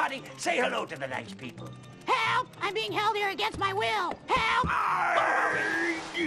Potty, say hello to the nice people. Help! I'm being held here against my will. Help!